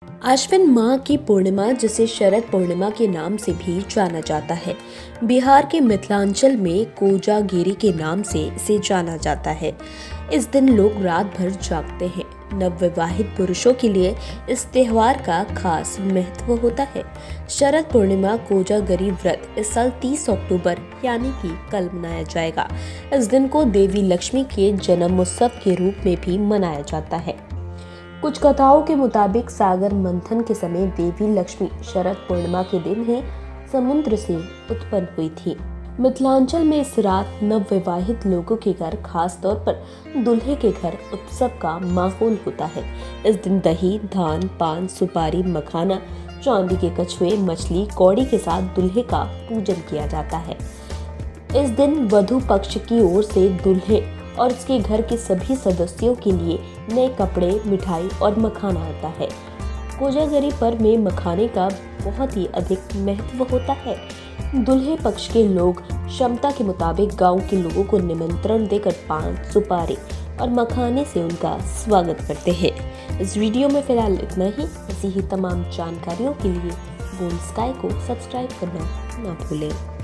आश्विन माह की पूर्णिमा, जिसे शरद पूर्णिमा के नाम से भी जाना जाता है, बिहार के मिथिलांचल में कोजागिरी के नाम से इसे जाना जाता है। इस दिन लोग रात भर जागते हैं। नवविवाहित पुरुषों के लिए इस त्योहार का खास महत्व होता है। शरद पूर्णिमा कोजागरी व्रत इस साल 30 अक्टूबर यानी कि कल मनाया जाएगा। इस दिन को देवी लक्ष्मी के जन्मोत्सव के रूप में भी मनाया जाता है। कुछ कथाओं के मुताबिक सागर मंथन के समय देवी लक्ष्मी शरद पूर्णिमा के दिन ही समुद्र से उत्पन्न हुई थी। मिथिलांचल में इस रात नवविवाहित लोगों के घर, खास तौर पर दूल्हे के घर, उत्सव का माहौल होता है। इस दिन दही, धान, पान, सुपारी, मखाना, चांदी के कछुए, मछली, कौड़ी के साथ दूल्हे का पूजन किया जाता है। इस दिन वधू पक्ष की ओर से दूल्हे और उसके घर के सभी सदस्यों के लिए नए कपड़े, मिठाई और मखाना आता है। कोजागरी पर्व में मखाने का बहुत ही अधिक महत्व होता है। दूल्हे पक्ष के लोग क्षमता के मुताबिक गांव के लोगों को निमंत्रण देकर पान, सुपारी और मखाने से उनका स्वागत करते हैं। इस वीडियो में फिलहाल इतना ही। ऐसी ही तमाम जानकारियों के लिए बोल्ड स्काई को सब्सक्राइब करना ना भूलें।